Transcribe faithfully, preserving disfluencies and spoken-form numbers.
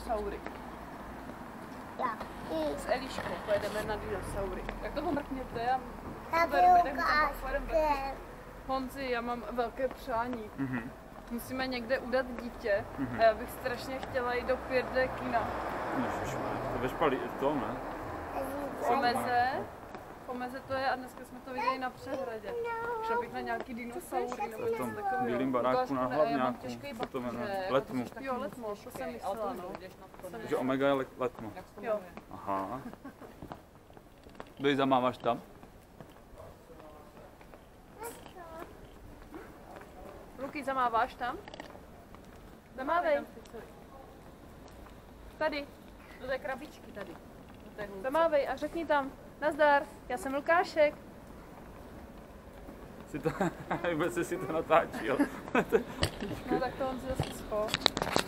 dinosaury. S Eliškou pojedeme na dinosaury. Tak toho mrkněte a Honzi, já mám velké přání. Mm-hmm. Musíme někde udat dítě mm-hmm. a já bych strašně chtěla jít do pět dé kina. To ve špalí, to ne? V Omeze. V Omeze to je a dneska jsme to viděli na Přehradě. Šla bych na nějaký dinosaury nebo něco takového. V bílém baráku na hlavňáku, co to jmenuje? Letmu. Jo, Letmo, to jsem myslela, no. Takže Omega je Letmo. Jo. Aha. Dej, zamáváš tam? Luky, zamáváš tam? Zamávej. Tady. Do té krabičky tady. Zamávej a řekni tam. Nazdar, já jsem Lukášek. Si to, vůbec si to natáčí, jo? No tak to on si zase spol.